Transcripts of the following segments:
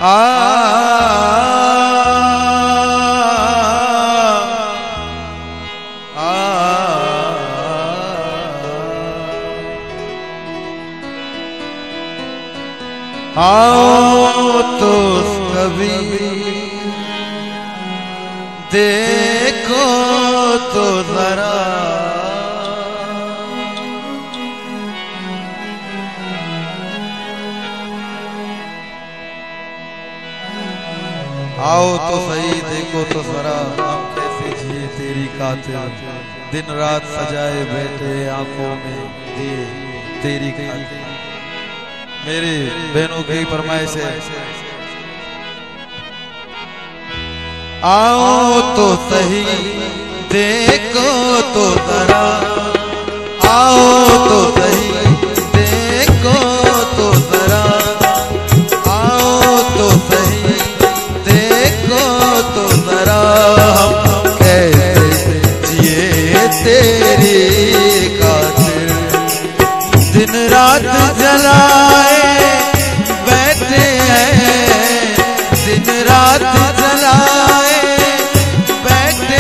आओ तो कभी देखो तो जरा, आओ तो सही देखो तो जरा, हम कैसे जिए तेरी खातिर, दिन रात सजाए बैठे आंखों में दिए तेरी खातिर। मेरी बहनों की फरमाइश है, आओ तो सही देखो तो जरा, आओ तो सही देखो तो जरा, आओ तो सही देखो तो जरा, हम कैसे जिए तेरी खातिर, दिन रात जलाए बैठे हैं, दिन रात जलाए बैठे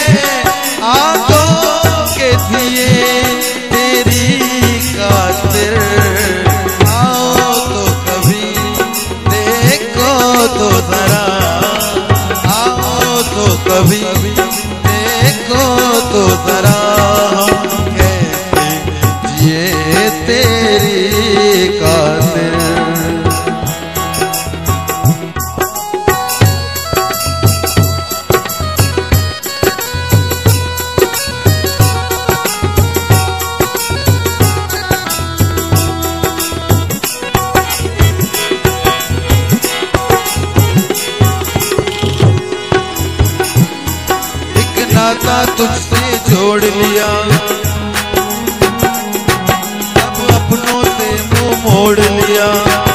आंखों के दिए तेरी खातिर। आओ तो कभी देखो तो जरा, आओ तो कभी देखो तो जरा, हम कैसे जिए तेरी खातिर। नाता तुझसे जोड़ लिया, अब अपनों से मुंह मोड़ लिया,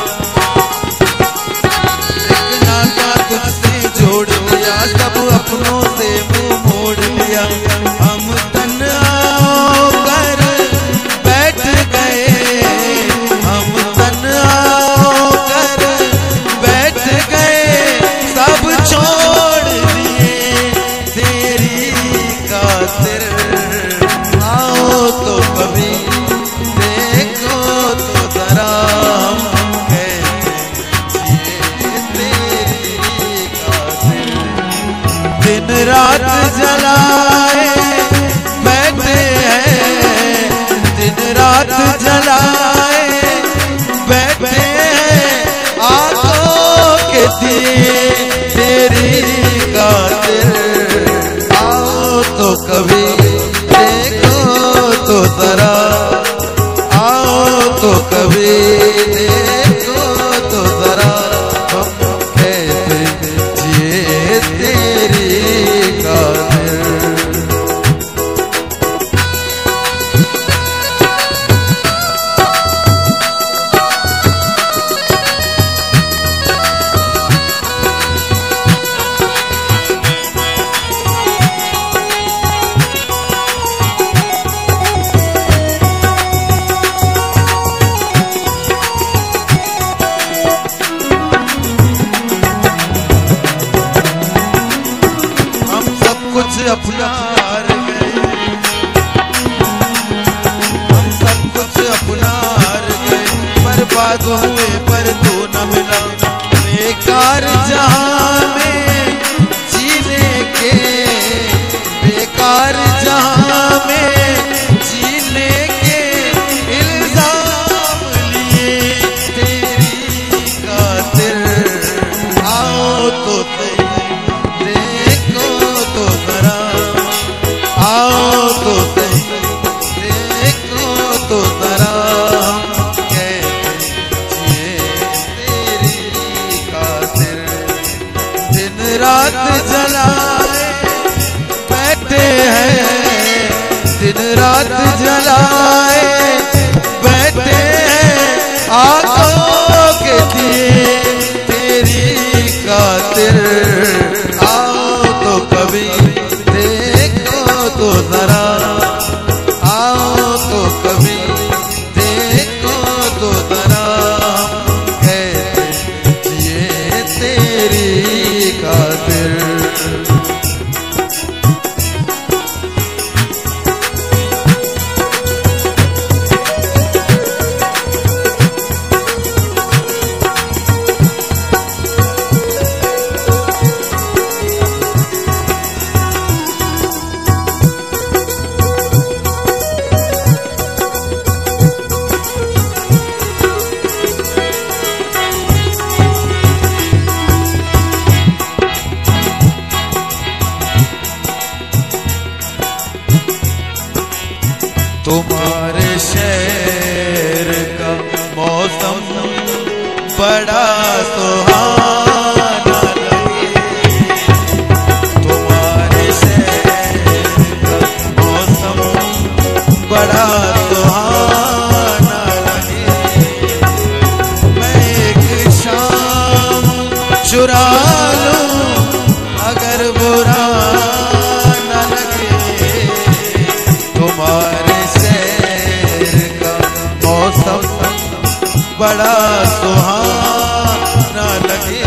एक नाता तुझसे जोड़ लिया, सब अपनों से मुंह मोड़ लिया, हम तन्हा होकर बैठ गए, हम तन्हा होकर बैठ गए, सब छोड़ दिए तेरी खातिर। आओ तो कभी देखो तो जरा, हम कैसे जिए तेरी खातिर, दिन रात जलाए बैठे हैं, दिन रात जलाए बैठे हैं आंखों के दिए तेरी खातिर। तो कभी देखो तो जरा, आओ तो कभी देखो तो जरा, हम कैसे जिए तेरी खातिर। अपना हार गए, हम सब कुछ अपना हार गए, बर्बाद हुए पर तू न मिला, बेकार जहां में जीने के, बेकार जहां में जीने के इल्जाम लिए तेरी खातिर। आओ तो देखो तो जरा, आओ तो देखो तो जरा, हम कैसे जिए तेरी खातिर, दिन रात जलाए बैठे हैं, दिन रात जलाए बैठे हैं आंखों के दिए तेरी खातिर। आओ तो कभी देखो तो जरा, आओ तो कभी देखो तो जरा, हम कैसे जिए तुम्हारे शहर का मौसम बड़ा सुहाना लगे, तुम्हारे शहर का मौसम बड़ा सुहाना लगे। मैं एक शाम चुरा लूं अगर बुरा न लगे, तुम्हारे बड़ा सुहाना लगे।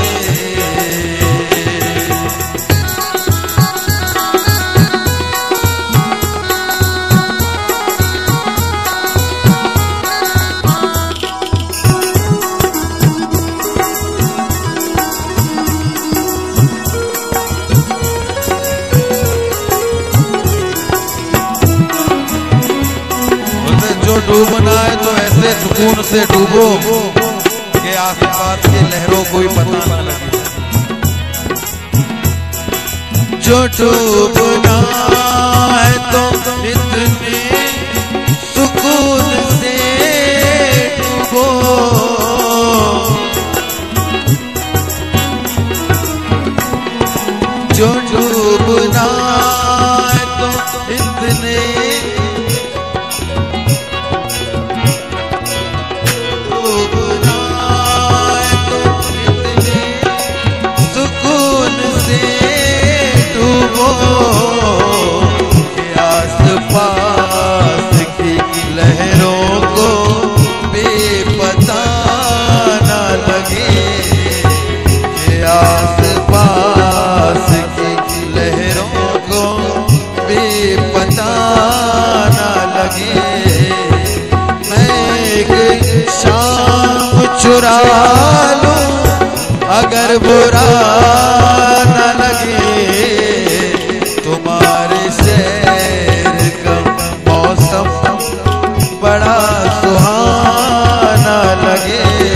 जो डूबना है तो ऐसे सुकून से डूबो कि आसपास की लहरों को भी पता न लगे। जो डूबना है तो इतने सुकून से डूबो, जो डूबना है तो इतने चुरा लूं अगर बुरा न लगे, तुम्हारे शहर का मौसम बड़ा सुहाना लगे।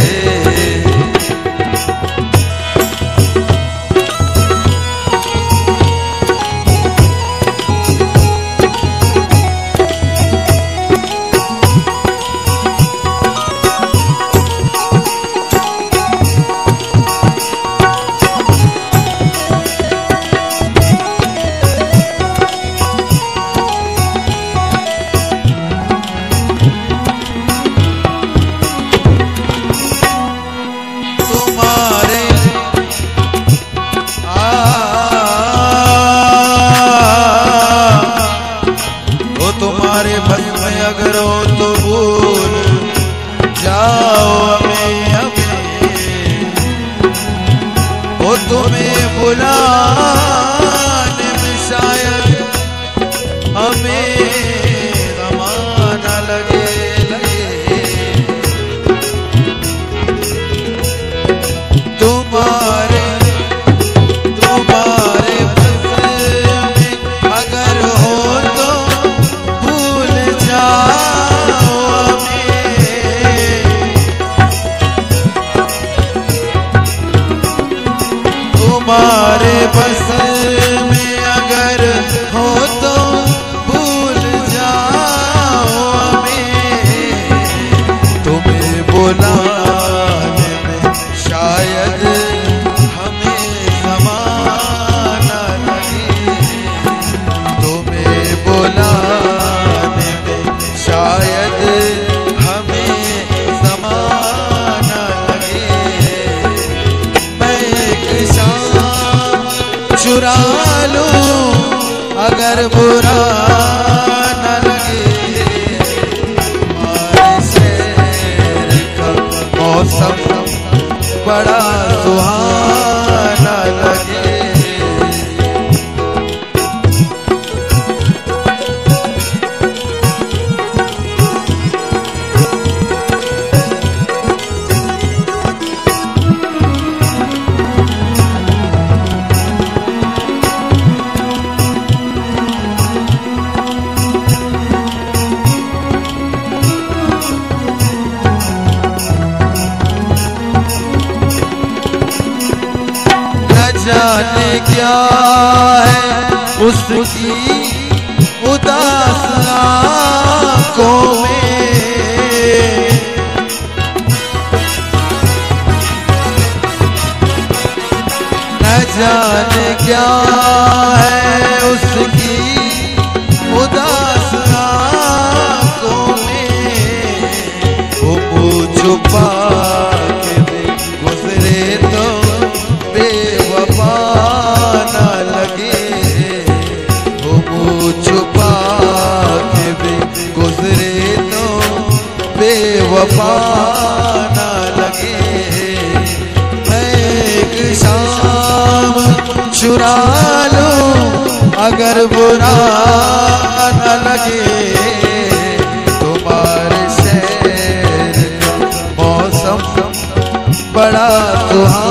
तुम्हारे बस में अगर हो तो भूल जाओ हमें, वो तुम्हें बुलाने में शायद हमें ज़माना लगे। तुम्हारे बस में अगर हो तो तुम्हारे बस में अगर हो तो भूल जाओ हमें, तुम्हें बुलाने में शायद हमें ज़माना लगे, तुम्हें बुलाने में शायद हमें ज़माना लगे। मैं एक चुरा लूं अगर बुरा न लगे, तुम्हारे शहर का मौसम बड़ा सुहाना लगे। जाने क्या है उसकी उदास आंखों में न जाने क्या है उसकी उदास आंखों में, वो मुँह छुपा के भी गुजरे तो बेवफा न लगे, वो मुँह छुपा के भी गुजरे तो बेवफा न लगे। एक शाम चुरा लूं अगर बुरा न लगे, तुम्हारे शहर का मौसम बड़ा सुहाना